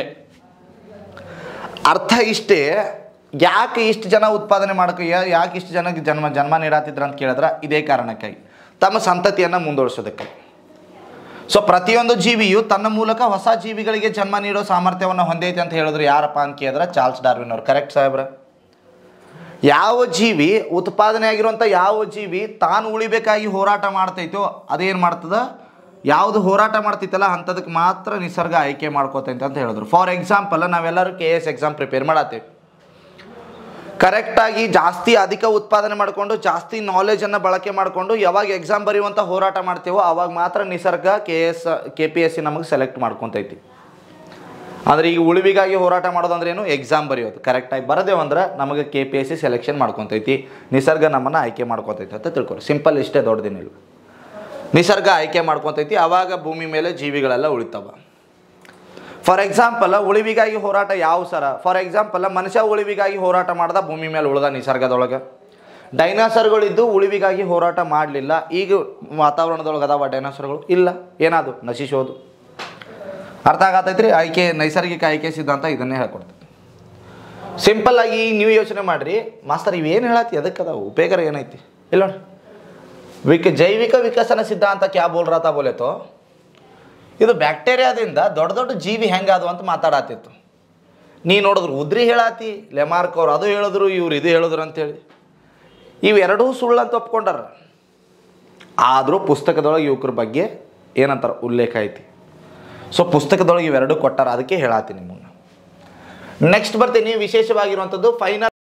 ಅರ್ಥ ಇಷ್ಟೇ. ಯಾಕೆ ಇಷ್ಟು ಜನ ಉತ್ಪಾದನೆ ಮಾಡೋಕೆ, ಯಾಕೆ ಇಷ್ಟು ಜನಕ್ಕೆ ಜನ್ಮ ಜನ್ಮ ನೀಡಾತಿದ್ರು ಅಂತ ಕೇಳಿದ್ರೆ ಇದೇ ಕಾರಣಕ್ಕಾಗಿ, ತಮ್ಮ ಸಂತತಿಯನ್ನು ಮುಂದುವರಿಸೋದಕ್ಕೆ. ಸೊ ಪ್ರತಿಯೊಂದು ಜೀವಿಯು ತನ್ನ ಮೂಲಕ ಹೊಸ ಜೀವಿಗಳಿಗೆ ಜನ್ಮ ನೀಡೋ ಸಾಮರ್ಥ್ಯವನ್ನು ಹೊಂದೈತೆ ಅಂತ ಹೇಳಿದ್ರು ಯಾರಪ್ಪ ಅಂತ ಕೇಳಿದ್ರೆ ಚಾರ್ಲ್ಸ್ ಡಾರ್ವಿನ್ ಅವರು. ಕರೆಕ್ಟ್ ಸಾಹೇಬ್ರ? ಯಾವ ಜೀವಿ ಉತ್ಪಾದನೆ ಆಗಿರುವಂಥ ಯಾವ ಜೀವಿ ತಾನು ಉಳಿಬೇಕಾಗಿ ಹೋರಾಟ ಮಾಡ್ತೈತೋ ಅದೇನು ಮಾಡ್ತದ, ಯಾವುದು ಹೋರಾಟ ಮಾಡ್ತೈತಲ್ಲ ಅಂಥದಕ್ಕೆ ಮಾತ್ರ ನಿಸರ್ಗ ಆಯ್ಕೆ ಮಾಡ್ಕೋತೈತೆ ಅಂತ ಹೇಳಿದ್ರು. ಫಾರ್ ಎಕ್ಸಾಂಪಲ್, ನಾವೆಲ್ಲರೂ ಕೆ ಎಸ್ ಎಕ್ಸಾಮ್ ಪ್ರಿಪೇರ್ ಮಾಡತ್ತೀವಿ. ಕರೆಕ್ಟಾಗಿ ಜಾಸ್ತಿ ಅಧಿಕ ಉತ್ಪಾದನೆ ಮಾಡಿಕೊಂಡು ಜಾಸ್ತಿ ನಾಲೆಜನ್ನು ಬಳಕೆ ಮಾಡಿಕೊಂಡು ಯಾವಾಗ ಎಕ್ಸಾಮ್ ಬರೆಯುವಂಥ ಹೋರಾಟ ಮಾಡ್ತೀವೋ ಆವಾಗ ಮಾತ್ರ ನಿಸರ್ಗ K S K P S C ನಮಗೆ ಸೆಲೆಕ್ಟ್ ಮಾಡ್ಕೊತೈತಿ. ಅಂದರೆ ಈಗ ಉಳಿವಿಗಾಗಿ ಹೋರಾಟ ಮಾಡೋದಂದ್ರೆ ಏನು, ಎಕ್ಸಾಮ್ ಬರೆಯೋದು. ಕರೆಕ್ಟಾಗಿ ಬರದೇವಂದ್ರೆ ನಮಗೆ K P S C selection ಮಾಡ್ಕೊತೈತಿ, ನಿಸರ್ಗ ನಮ್ಮನ್ನು ಆಯ್ಕೆ ಮಾಡ್ಕೊತೈತಿ ಅಂತ ತಿಳ್ಕೊರಿ. ಸಿಂಪಲ್ ಇಷ್ಟೇ, ದೊಡ್ಡದಿನಿಲ್ಲ. ನಿಸರ್ಗ ಆಯ್ಕೆ ಮಾಡ್ಕೊತೈತಿ, ಆವಾಗ ಭೂಮಿ ಮೇಲೆ ಜೀವಿಗಳೆಲ್ಲ ಉಳಿತಾವ. ಫಾರ್ ಎಕ್ಸಾಂಪಲ್, ಉಳಿವಿಗಾಗಿ ಹೋರಾಟ ಯಾವ ಸರ? ಫಾರ್ ಎಕ್ಸಾಂಪಲ್, ಮನುಷ್ಯ ಉಳಿವಿಗಾಗಿ ಹೋರಾಟ ಮಾಡ್ದ, ಭೂಮಿ ಮೇಲೆ ಉಳ್ದ ನಿಸರ್ಗದೊಳಗೆ. ಡೈನಾಸರ್ಗಳಿದ್ದು ಉಳಿವಿಗಾಗಿ ಹೋರಾಟ ಮಾಡಲಿಲ್ಲ. ಈಗ ವಾತಾವರಣದೊಳಗೆ ಅದಾವ ಡೈನಾಸರ್ಗಳು? ಇಲ್ಲ. ಏನಾದು? ನಶಿಸೋದು. ಅರ್ಥ ಆಗತೈತ್ರಿ? ಆಯ್ಕೆ ನೈಸರ್ಗಿಕ ಆಯ್ಕೆ ಸಿದ್ಧಾಂತ ಇದನ್ನೇ ಹೇಳ್ಕೊಡ್ತೈತಿ. ಸಿಂಪಲ್ ಆಗಿ ನೀವು ಯೋಚನೆ ಮಾಡಿರಿ, ಮಾಸ್ತರ್ ಇವೇನು ಹೇಳತ್ತಿ, ಅದಕ್ಕೆ ಅದಾವ ಉಪಯೋಗ ಏನೈತಿ? ಇಲ್ಲ ನೋಡಿ, ವಿಕ ಜೈವಿಕ ವಿಕಸನ ಸಿದ್ಧಾಂತ ಕ್ಯಾ ಬೋಲ್ ರಹತಾ ಬೋಲೆ ತೋ, ಇದು ಬ್ಯಾಕ್ಟೀರಿಯಾದಿಂದ ದೊಡ್ಡ ದೊಡ್ಡ ಜೀವಿ ಹೆಂಗಾದವು ಅಂತ ಮಾತಾಡತ್ತಿತ್ತು. ನೀ ನೋಡಿದ್ರು ಉದ್ರಿ ಹೇಳಾತಿ, ಲೆಮಾರ್ಕ್ ಅವ್ರು ಅದು ಹೇಳಿದ್ರು, ಇವ್ರು ಇದು ಹೇಳಿದ್ರು ಅಂತೇಳಿ. ಇವೆರಡೂ ಸುಳ್ಳು ಅಂತ ಒಪ್ಕೊಂಡಾರ. ಆದರೂ ಪುಸ್ತಕದೊಳಗೆ ಯುವಕರ ಬಗ್ಗೆ ಏನಂತಾರೆ ಉಲ್ಲೇಖ ಐತಿ. ಸೊ ಪುಸ್ತಕದೊಳಗೆ ಇವೆರಡೂ ಕೊಟ್ಟಾರ, ಅದಕ್ಕೆ ಹೇಳಾತೀನಿ ನಿಮ್ಮನ್ನು. ನೆಕ್ಸ್ಟ್ ಬರ್ತೀನಿ ವಿಶೇಷವಾಗಿರುವಂಥದ್ದು ಫೈನಲ್